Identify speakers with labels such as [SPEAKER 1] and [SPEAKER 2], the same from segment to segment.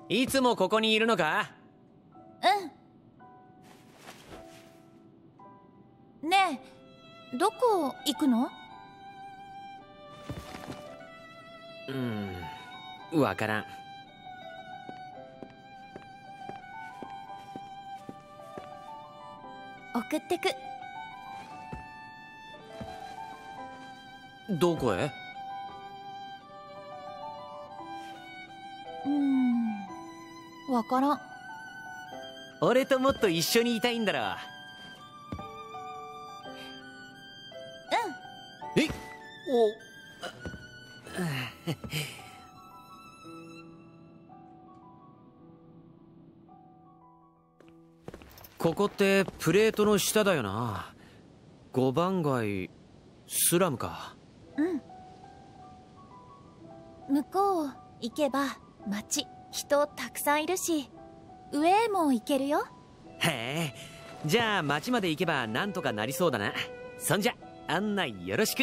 [SPEAKER 1] いつもここにいるのか？
[SPEAKER 2] うん。ねえ、どこ行くの？
[SPEAKER 1] わからん。
[SPEAKER 2] 送ってく。
[SPEAKER 1] どこへ？
[SPEAKER 2] わからん。
[SPEAKER 1] 俺ともっと一緒にいたいんだろ。えっ？ここってプレートの下だよな。5番街スラムか。
[SPEAKER 2] 向こう行けば街、人たくさんいるし、上へも行けるよ。
[SPEAKER 1] へえ、じゃあ街まで行けばなんとかなりそうだな。そんじゃ案内よろしく。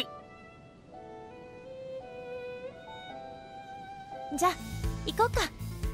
[SPEAKER 2] じゃあ行こうか。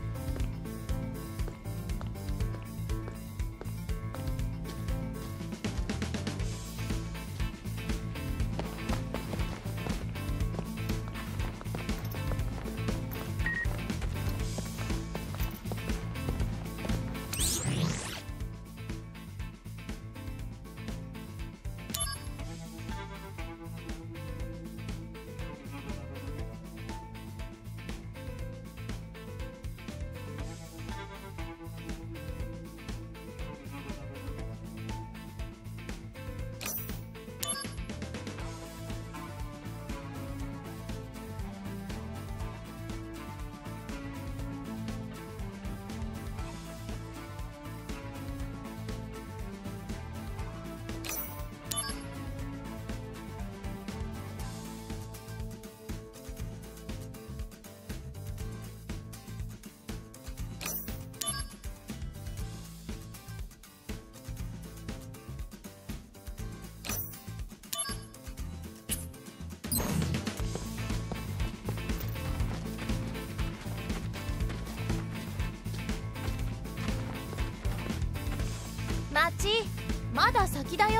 [SPEAKER 2] 街、まだ先だよ。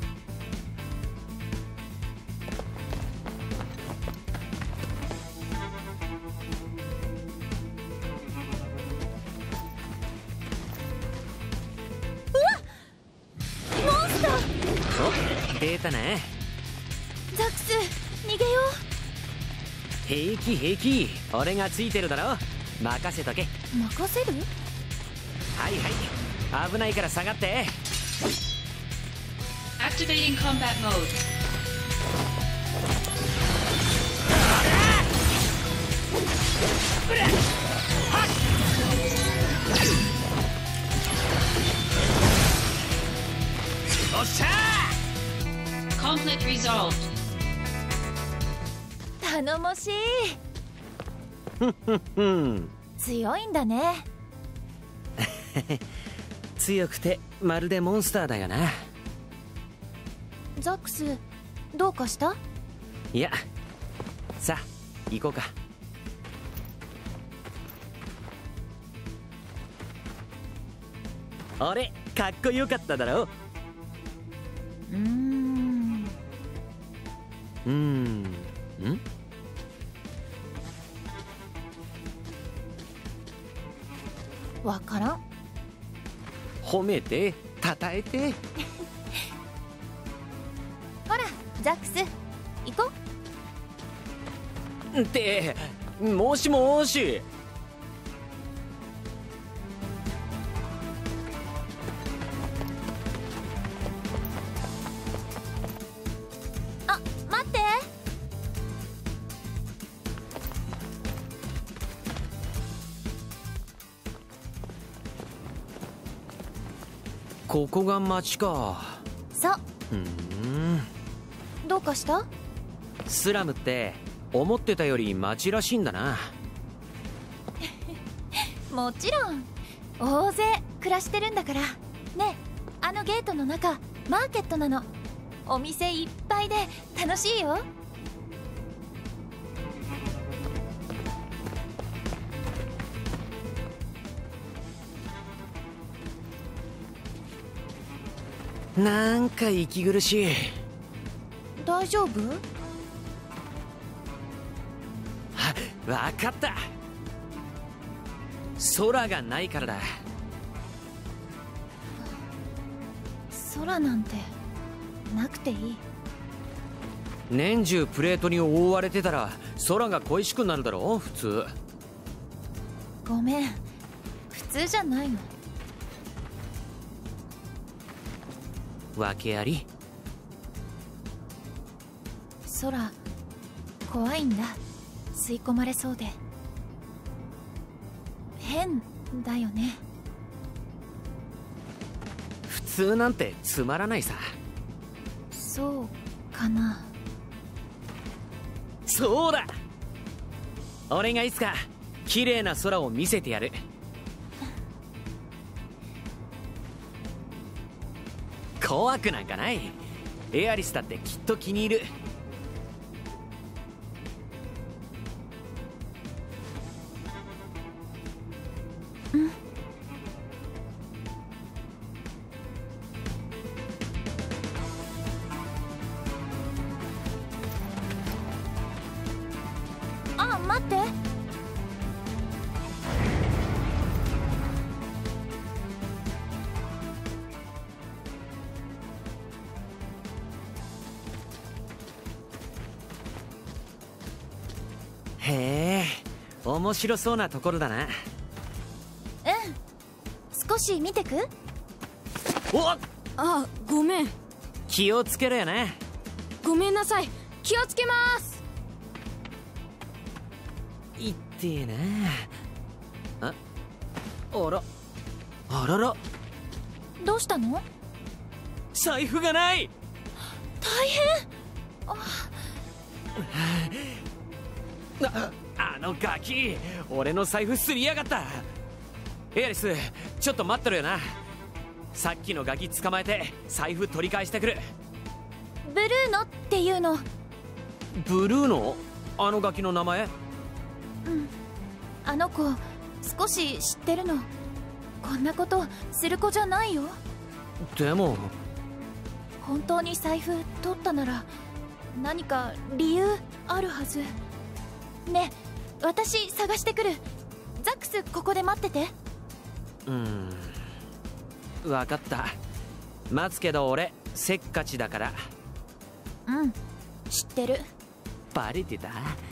[SPEAKER 2] うわっ、モンスター。
[SPEAKER 1] お、出たね。
[SPEAKER 2] ザックス、逃げよ
[SPEAKER 1] う。平気平気、俺がついてるだろ。任せとけ。
[SPEAKER 2] 任せる？
[SPEAKER 1] はいはい、危ないから下がって。
[SPEAKER 3] Activating combat mode.
[SPEAKER 1] おっしゃー。
[SPEAKER 3] Conflict resolved.
[SPEAKER 2] 頼もしい。強いんだね。
[SPEAKER 1] 強くてまるでモンスターだよな。
[SPEAKER 2] ザックス、どうかした？
[SPEAKER 1] いや、さあ行こうか。俺かっこよかっただろ。
[SPEAKER 2] わからん。
[SPEAKER 1] 褒めてたたえて。
[SPEAKER 2] ほらザックス、行こ
[SPEAKER 1] うってもしもし。
[SPEAKER 2] あ、待って。
[SPEAKER 1] ここが町か。
[SPEAKER 2] そう。どうかした？
[SPEAKER 1] スラムって思ってたより町らしいんだな。
[SPEAKER 2] もちろん、大勢暮らしてるんだから。ねえ、あのゲートの中マーケットなの。お店いっぱいで楽しいよ。
[SPEAKER 1] なんか息苦しい。
[SPEAKER 2] 大丈夫？
[SPEAKER 1] わかった。空がないからだ。
[SPEAKER 2] 空なんてなくていい。
[SPEAKER 1] 年中プレートに覆われてたら空が恋しくなるだろ普通。
[SPEAKER 2] ごめん、普通じゃないの。
[SPEAKER 1] 訳あり。
[SPEAKER 2] 空怖いんだ。吸い込まれそうで変だよね。
[SPEAKER 1] 普通なんてつまらないさ。
[SPEAKER 2] そうかな。
[SPEAKER 1] そうだ、俺がいつか綺麗な空を見せてやる。怖くなんかない。エアリスだってきっと気に入る。
[SPEAKER 2] あ、待って。
[SPEAKER 1] へえ、面白そうなところだな。
[SPEAKER 2] うん、少し見てく？
[SPEAKER 1] おっ、
[SPEAKER 4] あ、ごめん。
[SPEAKER 1] 気をつけろよな。
[SPEAKER 4] ごめんなさい。気をつけます。
[SPEAKER 1] いってえな。あらあらら、
[SPEAKER 2] どうしたの？
[SPEAKER 1] 財布がない。
[SPEAKER 2] 大変。
[SPEAKER 1] あのガキ、俺の財布すりやがった。エアリス、ちょっと待ってろよな。さっきのガキ捕まえて財布取り返してくる。
[SPEAKER 2] ブルーノっていうの。
[SPEAKER 1] ブルーノ？あのガキの名前？
[SPEAKER 2] うん、あの子少し知ってるの。こんなことする子じゃないよ。
[SPEAKER 1] でも
[SPEAKER 2] 本当に財布取ったなら何か理由あるはず。ねえ、私探してくる。ザックスここで待ってて。
[SPEAKER 1] 分かった。待つけど俺せっかちだから。
[SPEAKER 2] うん、知ってる。
[SPEAKER 1] バレてた？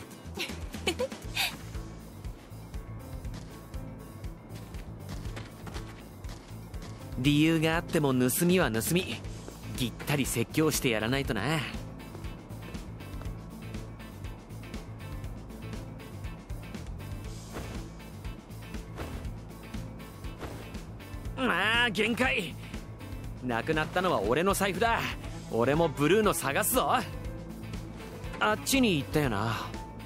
[SPEAKER 1] 理由があっても盗みは盗み。ぎったり説教してやらないとな。まあ限界。なくなったのは俺の財布だ。俺もブルーの探すぞ。あっちに行ったよな。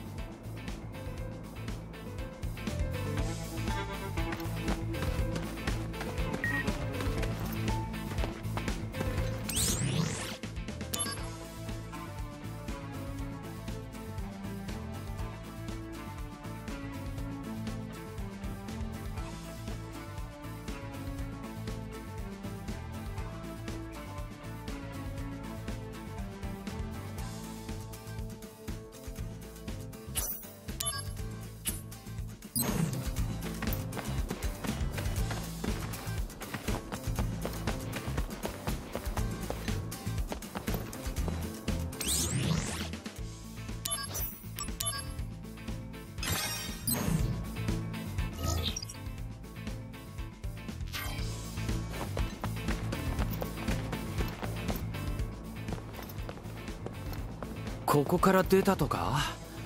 [SPEAKER 1] ここから出たとか？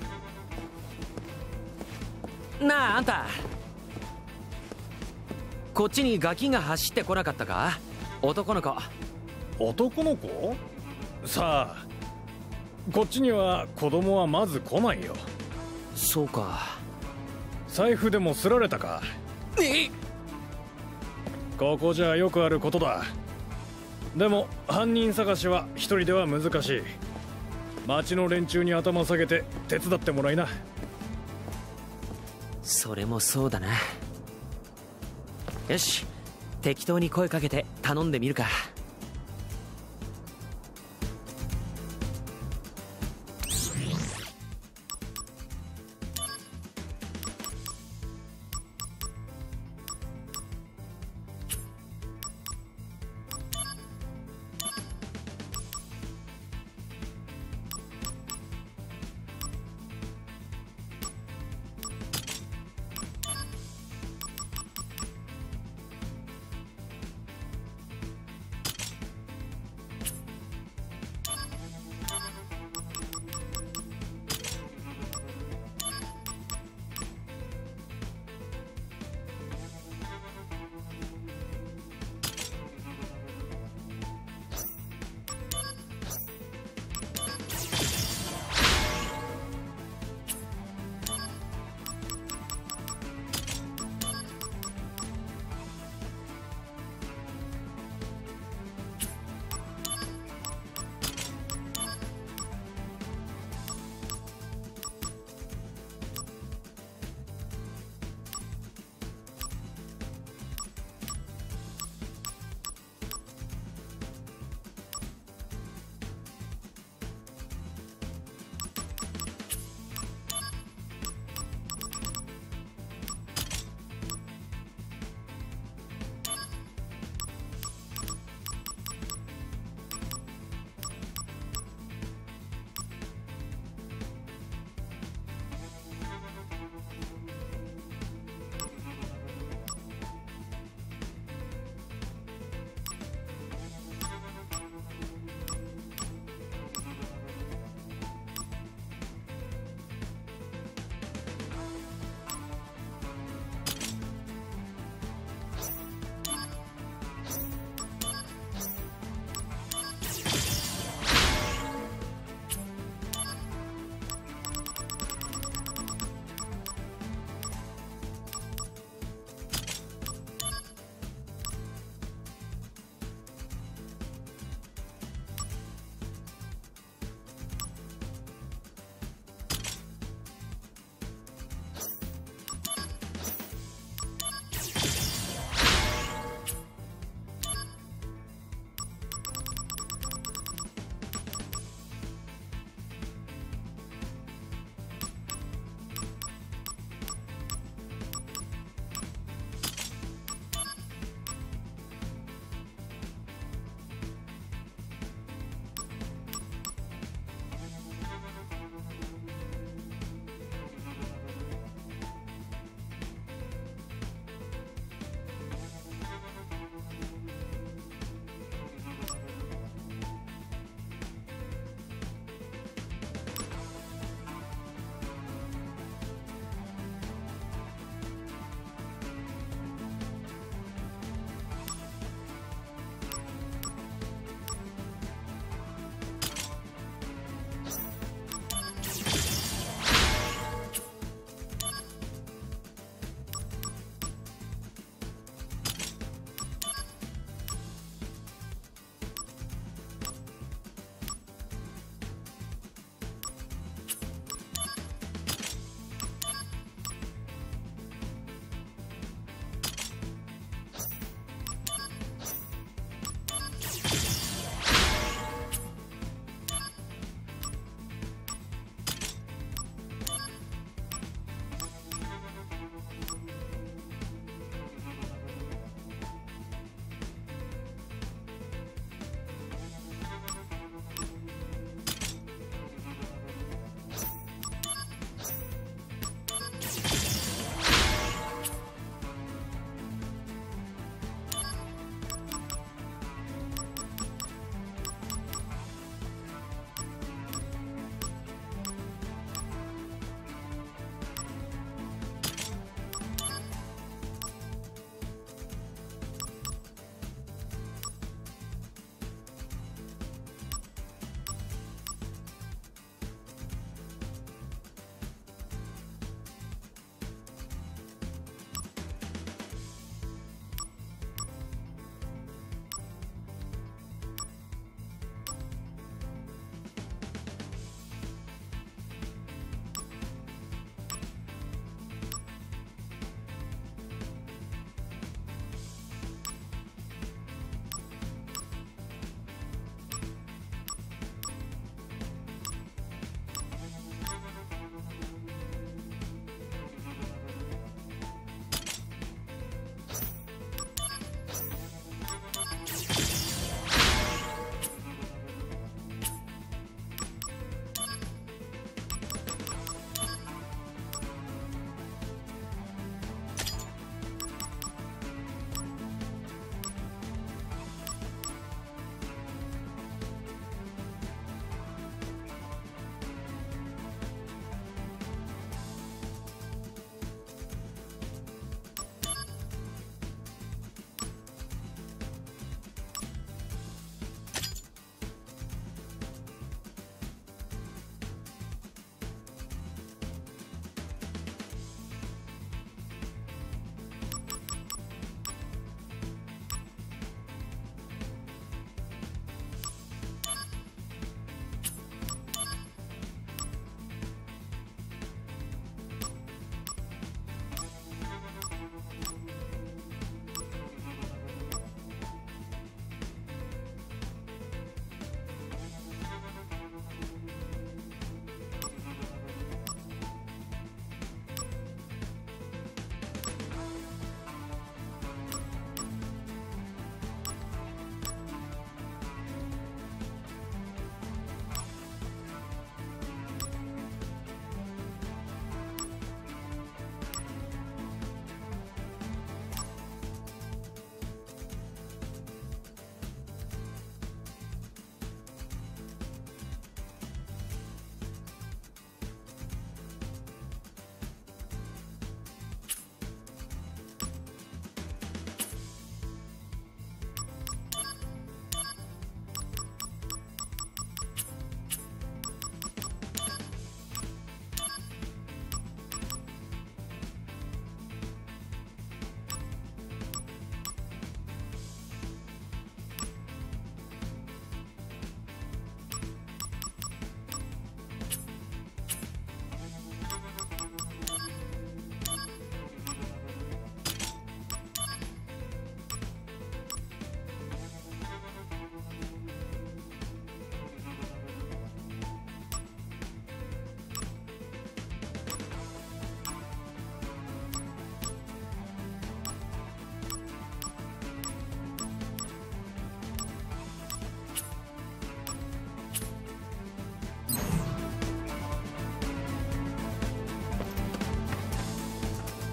[SPEAKER 1] なあ、あんた、こっちにガキが走ってこなかったか？男の子。
[SPEAKER 5] 男の子？さあ、こっちには子供はまず来ないよ。
[SPEAKER 1] そうか。
[SPEAKER 5] 財布でもすられたか？ここじゃよくあることだ。でも犯人探しは一人では難しい。町の連中に頭下げて手伝ってもらいな。
[SPEAKER 1] それもそうだな。よし、適当に声かけて頼んでみるか。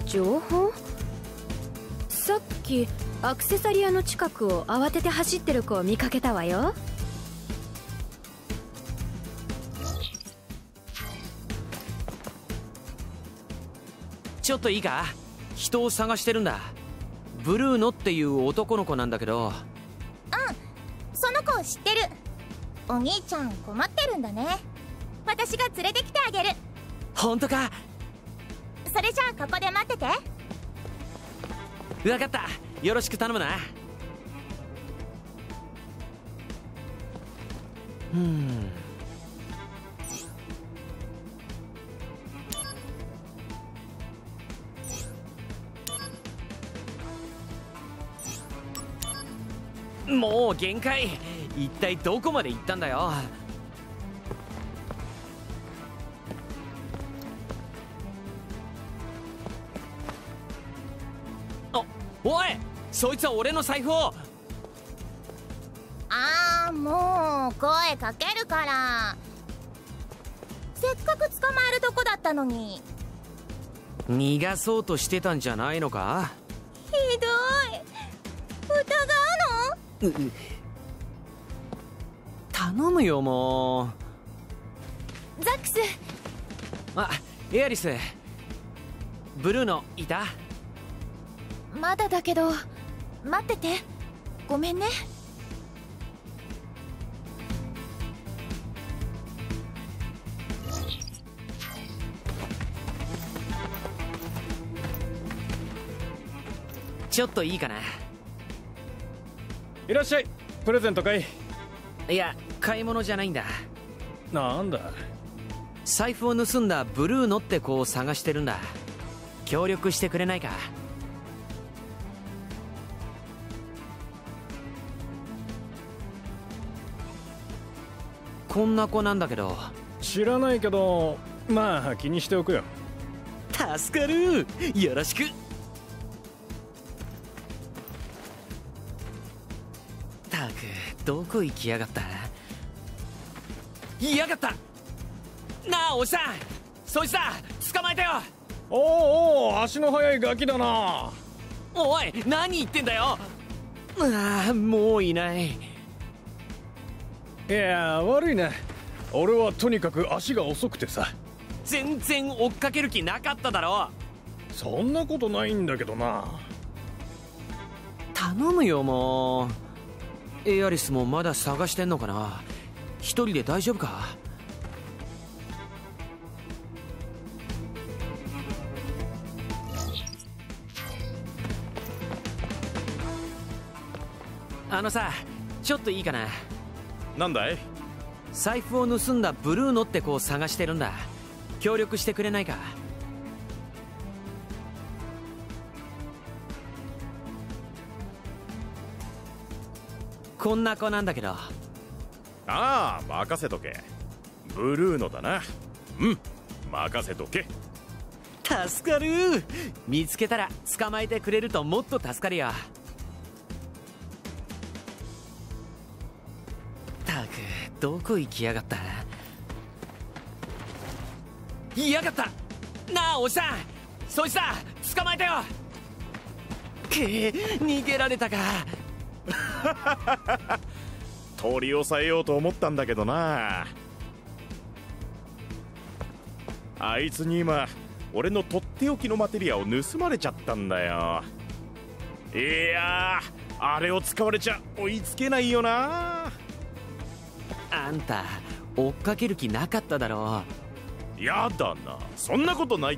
[SPEAKER 4] 情報？さっきアクセサリアの近くを慌てて走ってる子を見かけたわよ。
[SPEAKER 1] ちょっといいか？人を探してるんだ。ブルーノっていう男の子なんだけど。
[SPEAKER 2] その子を知ってる。お兄ちゃん困ってるんだね。私が連れてきてあげる。
[SPEAKER 1] 本当か？
[SPEAKER 2] それじゃあここで待ってて。
[SPEAKER 1] 分かった。よろしく頼むな。もう限界。一体どこまで行ったんだよ。おい、そいつは俺の財布を。
[SPEAKER 2] もう声かけるから。せっかく捕まえるとこだったのに。
[SPEAKER 1] 逃がそうとしてたんじゃないのか？
[SPEAKER 2] ひどい。疑うの？
[SPEAKER 1] 頼むよ、もう。
[SPEAKER 2] ザックス。
[SPEAKER 1] エアリス、ブルーノいた？
[SPEAKER 2] まだだけど待ってて。ごめんね。
[SPEAKER 1] ちょっといいかな？
[SPEAKER 5] いらっしゃい。プレゼントかい？
[SPEAKER 1] いや、買い物じゃないんだ。
[SPEAKER 5] なんだ？
[SPEAKER 1] 財布を盗んだブルーノって子を探してるんだ。協力してくれないか？こんな子なんだけど。
[SPEAKER 5] 知らないけど、まあ気にしておくよ。
[SPEAKER 1] 助かる。よろしく。たく、どこ行きやがった？いやがった。なあ、おじさん、そいつだ。捕まえたよ。
[SPEAKER 5] おお、足の速いガキだな。
[SPEAKER 1] おい、何言ってんだよ。もういない。
[SPEAKER 5] いや、悪いな。俺はとにかく足が遅くてさ。
[SPEAKER 1] 全然追っかける気なかっただろ。
[SPEAKER 5] そんなことないんだけどな。
[SPEAKER 1] 頼むよ、もう。エアリスもまだ探してんのかな？一人で大丈夫か？さ、ちょっといいかな？
[SPEAKER 6] なんだい？
[SPEAKER 1] 財布を盗んだブルーノって子を探してるんだ。協力してくれないか？こんな子なんだけど。
[SPEAKER 6] ああ、任せとけ。ブルーノだな。任せとけ。
[SPEAKER 1] 助かる。見つけたら捕まえてくれるともっと助かるよ。たく、どこ行きやがった？いやがった。なあ、おじさん、そいつだ。捕まえたよ。逃げられたか。
[SPEAKER 6] 取り押さえようと思ったんだけどな。あいつに今俺のとっておきのマテリアを盗まれちゃったんだよ。いやー、あれを使われちゃ追いつけないよな。
[SPEAKER 1] あんた追っかける気なかっただろ
[SPEAKER 6] う。やだな、そんなことないって。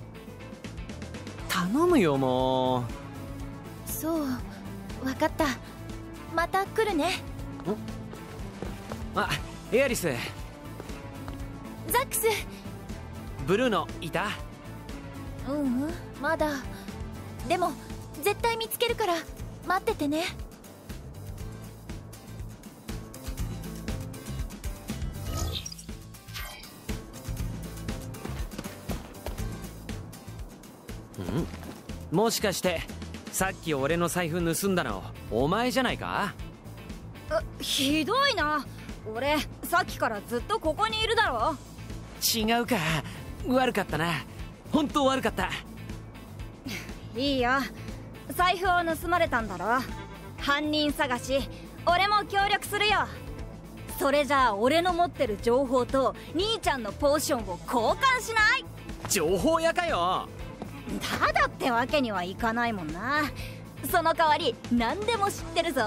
[SPEAKER 1] 頼むよ、もう。
[SPEAKER 2] そう、分かった。また来るね。
[SPEAKER 1] エアリス。
[SPEAKER 2] ザックス。
[SPEAKER 1] ブルーノいた？
[SPEAKER 2] まだ。でも絶対見つけるから待っててね。
[SPEAKER 1] もしかしてさっき俺の財布盗んだのお前じゃないか？
[SPEAKER 4] ひどいな。俺さっきからずっとここにいるだろ。
[SPEAKER 1] 違うか。悪かったな。本当悪かった。
[SPEAKER 7] いいよ。財布を盗まれたんだろ。犯人探し俺も協力するよ。それじゃあ俺の持ってる情報と兄ちゃんのポーションを交換しない？
[SPEAKER 1] 情報屋かよ。
[SPEAKER 7] ただってわけにはいかないもんな。その代わり何でも知ってるぞ。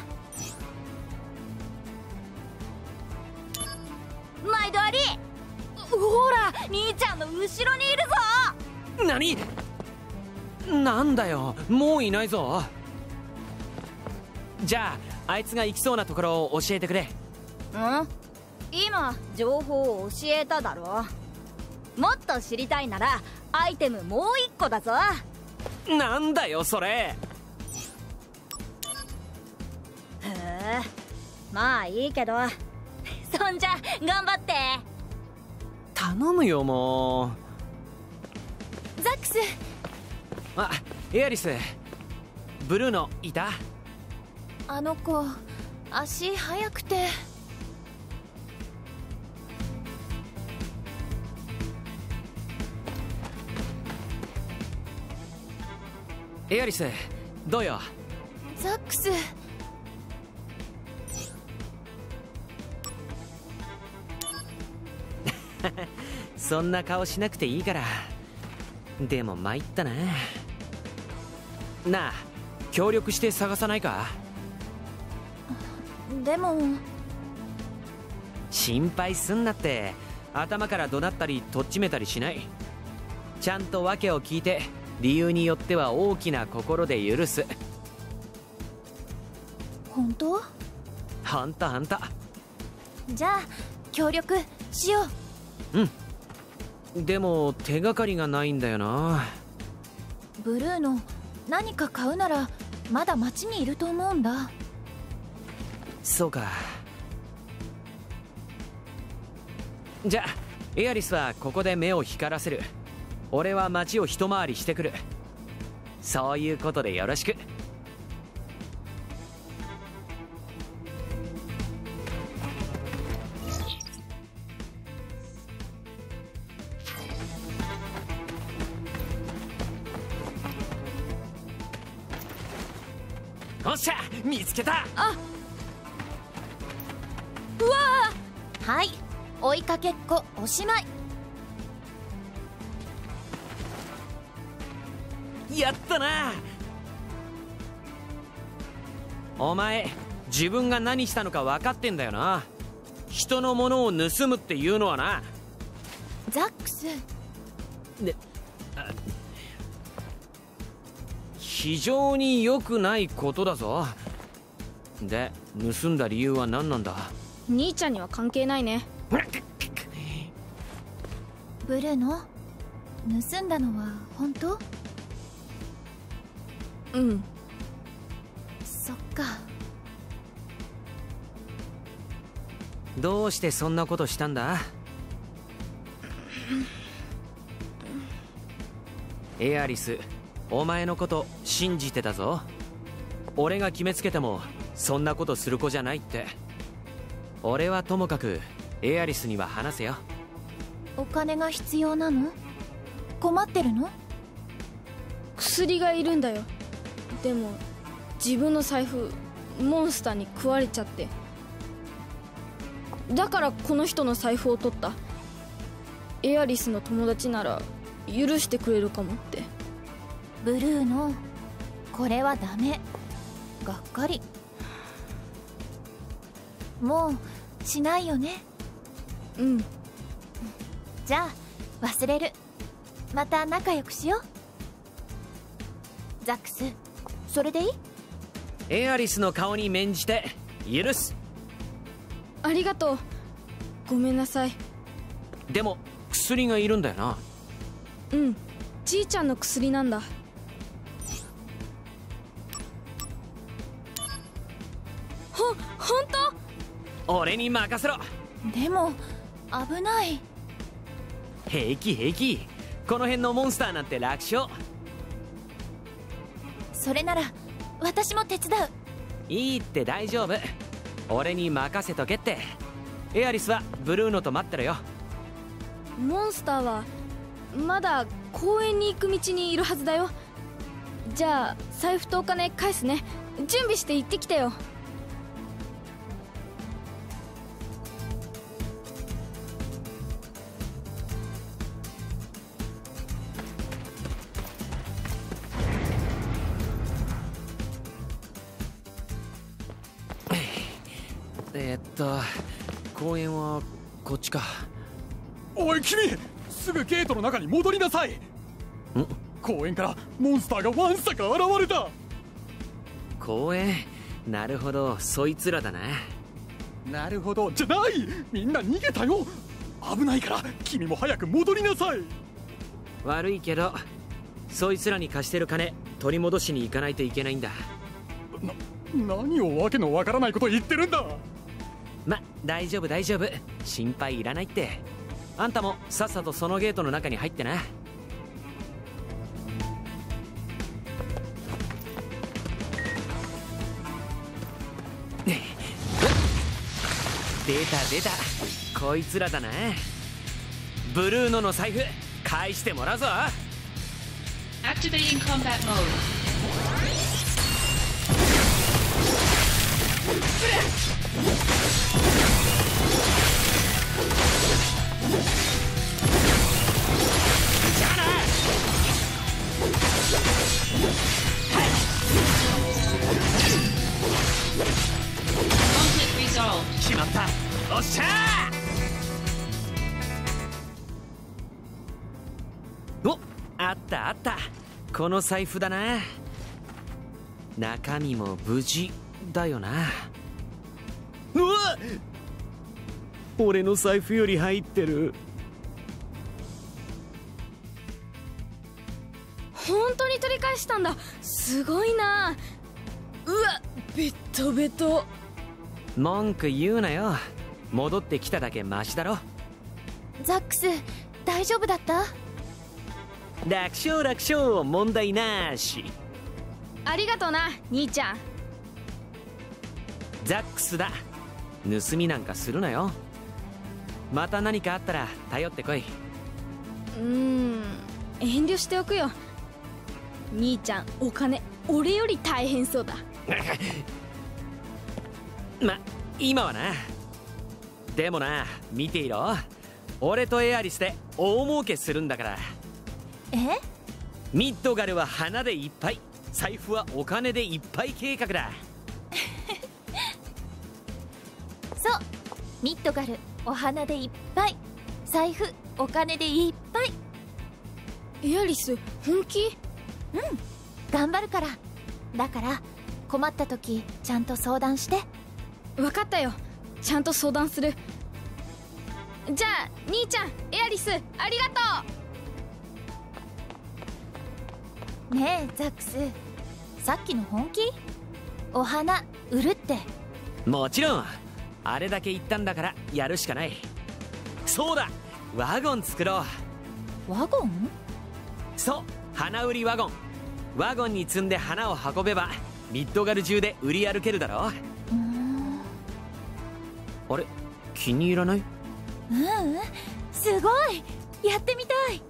[SPEAKER 7] 毎度あり。ほら兄ちゃんの後ろにいるぞ。
[SPEAKER 1] 何？なんだよ、もういないぞ。じゃああいつが行きそうなところを教えてくれ。
[SPEAKER 7] 今情報を教えただろ。もっと知りたいならアイテムもう一個だぞ。
[SPEAKER 1] なんだよそれ。
[SPEAKER 7] へえ、まあいいけどそんじゃ頑張って。
[SPEAKER 1] 頼むよもう。
[SPEAKER 2] ザックス。
[SPEAKER 1] あ、エアリス、ブルーノいた？
[SPEAKER 2] あの子足速くて。
[SPEAKER 1] エアリスどうよ？
[SPEAKER 2] ザックス。
[SPEAKER 1] そんな顔しなくていいから。でも参ったな。なあ、協力して探さないか？
[SPEAKER 2] でも
[SPEAKER 1] 心配すんなって。頭から怒鳴ったりとっちめたりしない。ちゃんと訳を聞いて理由によっては大きな心で許す。
[SPEAKER 2] 本当？
[SPEAKER 1] ほんとほんと。
[SPEAKER 2] じゃあ協力しよう。
[SPEAKER 1] でも手がかりがないんだよな。
[SPEAKER 2] ブルーノ、何か買うならまだ町にいると思うんだ。
[SPEAKER 1] そうか。じゃあエアリスはここで目を光らせる。俺は町を一回りしてくる。そういうことでよろしく。おっしゃ、見つけた。
[SPEAKER 2] うわー。はい、追いかけっこおしまい。
[SPEAKER 1] やったな。お前自分が何したのか分かってんだよな。人のものを盗むっていうのはな。
[SPEAKER 2] ザックス。
[SPEAKER 1] 非常に良くないことだぞ。で、盗んだ理由は何なんだ？
[SPEAKER 4] 兄ちゃんには関係ないね。
[SPEAKER 2] ブルーノ、盗んだのは本当？
[SPEAKER 4] うん。
[SPEAKER 2] そっか。
[SPEAKER 1] どうしてそんなことしたんだ？エアリス、お前のこと信じてたぞ。俺が決めつけてもそんなことする子じゃないって。俺はともかくエアリスには話せよ。
[SPEAKER 2] お金が必要なの？困ってるの？
[SPEAKER 4] 薬がいるんだよ。でも自分の財布モンスターに食われちゃって、だからこの人の財布を取った。エアリスの友達なら許してくれるかもって。
[SPEAKER 2] ブルーノ、これはダメ。がっかり。もうしないよね。
[SPEAKER 4] うん。
[SPEAKER 2] じゃあ忘れる。また仲良くしよう。ザックス、それでいい？
[SPEAKER 1] エアリスの顔に免じて許す。
[SPEAKER 4] ありがとう。ごめんなさい。
[SPEAKER 1] でも薬がいるんだよな。
[SPEAKER 4] うん、じいちゃんの薬なんだ。ほんと？
[SPEAKER 1] 俺に任せろ。
[SPEAKER 2] でも危ない。
[SPEAKER 1] 平気平気。この辺のモンスターなんて楽勝。
[SPEAKER 2] それなら私も手伝う。
[SPEAKER 1] いいって大丈夫。俺に任せとけって。エアリスはブルーノと待ってろよ。
[SPEAKER 4] モンスターはまだ公園に行く道にいるはずだよ。 じゃあ財布とお金返すね。準備して行ってきてよ。
[SPEAKER 1] 公園はこっちか。
[SPEAKER 8] おい君、すぐゲートの中に戻りなさい。公園からモンスターがわんさか現れた。
[SPEAKER 1] 公園、なるほど、そいつらだな。
[SPEAKER 8] なるほどじゃない、みんな逃げたよ。危ないから君も早く戻りなさい。
[SPEAKER 1] 悪いけどそいつらに貸してる金取り戻しに行かないといけないんだ。
[SPEAKER 8] 何をわけのわからないこと言ってるんだ。
[SPEAKER 1] 大丈夫大丈夫、心配いらないって。あんたもさっさとそのゲートの中に入ってな。出た出た、こいつらだな。ブルーノの財布返してもらうぞ。
[SPEAKER 3] Activating combat mode. Conflict resolved.
[SPEAKER 1] 決まった。おっしゃー。お、あったあった、この財布だな。中身も無事だよな。うわっ、俺の財布より入ってる。
[SPEAKER 4] 本当に取り返したんだ。すごいな。うわ、ベトベト。
[SPEAKER 1] 文句言うなよ、戻ってきただけマシだろ。
[SPEAKER 2] ザックス、大丈夫だった？
[SPEAKER 1] 楽勝楽勝、問題なし。
[SPEAKER 4] ありがとうな兄ちゃん。
[SPEAKER 1] ザックスだ、盗みなんかするなよ。また何かあったら頼ってこい。
[SPEAKER 4] 遠慮しておくよ。兄ちゃんお金俺より大変そうだ。
[SPEAKER 1] 今はな。でもな、見ていろ、俺とエアリスで大儲けするんだから。ミッドガルは花でいっぱい、財布はお金でいっぱい計画だ。
[SPEAKER 2] そう、ミッドガルお花でいっぱい、財布お金でいっぱい。
[SPEAKER 4] エアリス本気？
[SPEAKER 2] 頑張るから。だから困った時ちゃんと相談して。
[SPEAKER 4] 分かったよ、ちゃんと相談する。じゃあ兄ちゃんエアリスありがとう。
[SPEAKER 2] ねえザックス、さっきの本気？お花売るって。
[SPEAKER 1] もちろん、あれだけ言ったんだからやるしかない。そうだ、ワゴン作ろ
[SPEAKER 2] う。ワゴン？
[SPEAKER 1] そう、花売りワゴン。ワゴンに積んで花を運べばミッドガル中で売り歩けるだろ。あれ、気に入らない？
[SPEAKER 2] すごい、やってみたい。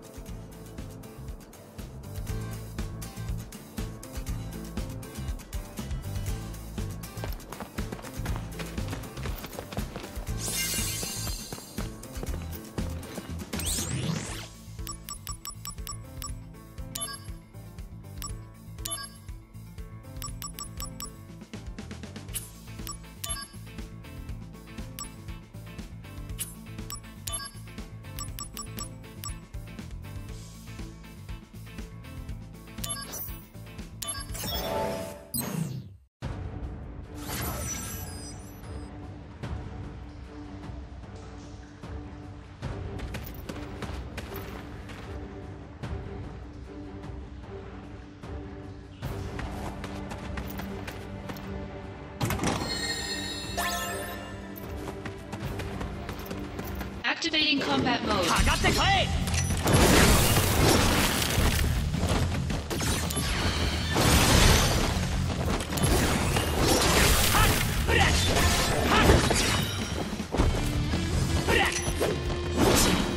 [SPEAKER 3] Activating combat mode.
[SPEAKER 1] かかってこい。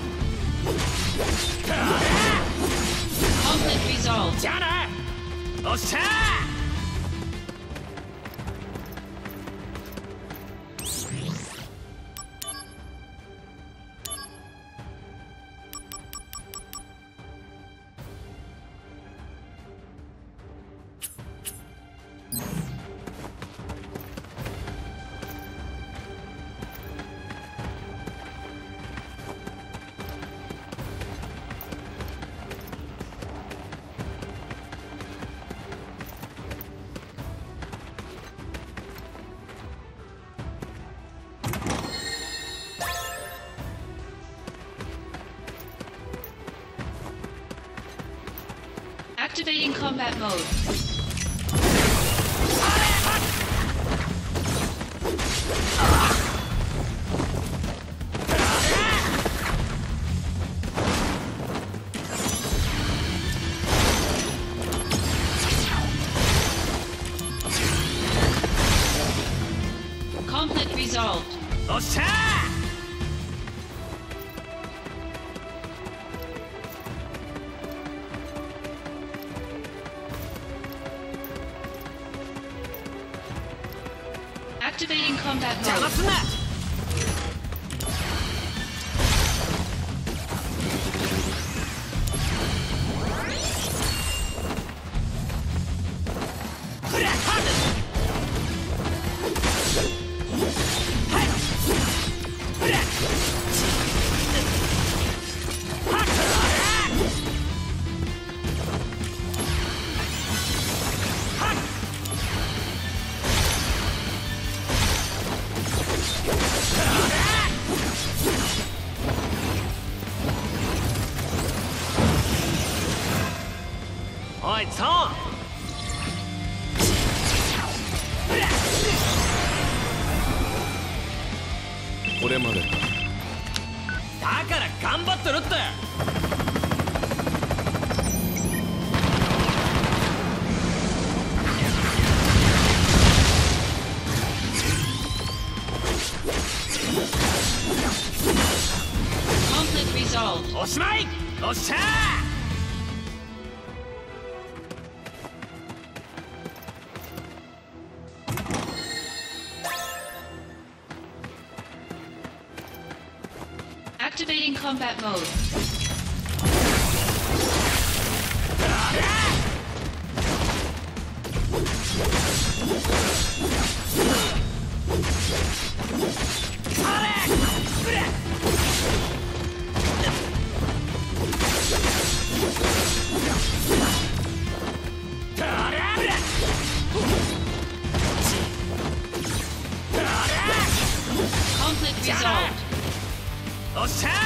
[SPEAKER 3] Conflict resolved.
[SPEAKER 1] じゃあな、おおっしゃー。
[SPEAKER 3] Activating combat mode. Conflict resolved.
[SPEAKER 1] おっしゃー。
[SPEAKER 3] Activating combat
[SPEAKER 1] 邪魔
[SPEAKER 3] mode.
[SPEAKER 1] すんな。おいゾーン。
[SPEAKER 9] これまで
[SPEAKER 1] だから頑張ってるって。
[SPEAKER 3] Conflict resolved.
[SPEAKER 1] おしまい。おっしゃー。
[SPEAKER 3] Activating combat mode. Conflict resolved.
[SPEAKER 1] おっしゃー。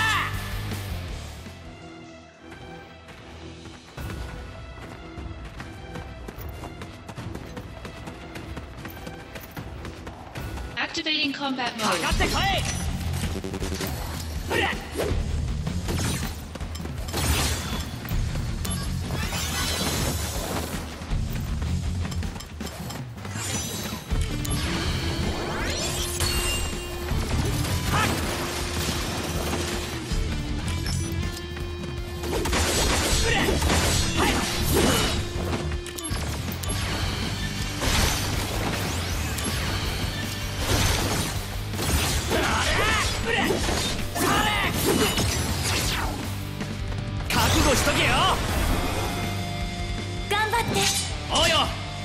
[SPEAKER 3] Activating combat
[SPEAKER 1] か
[SPEAKER 3] mode.
[SPEAKER 1] かってこい。ほら。覚悟しとけよ。
[SPEAKER 2] 頑張って。
[SPEAKER 1] おうよ。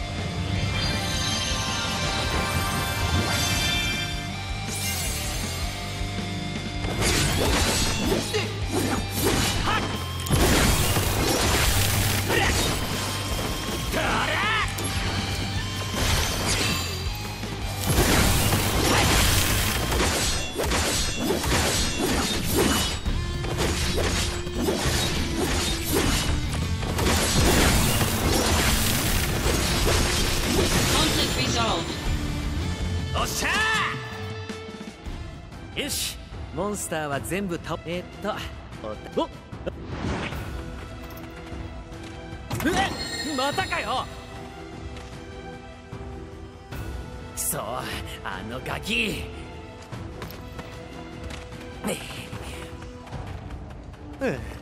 [SPEAKER 3] Conflict resolved.
[SPEAKER 1] おっしゃー。よし、モンスターは全部倒おまたかよ。そう、あのガキ。うん。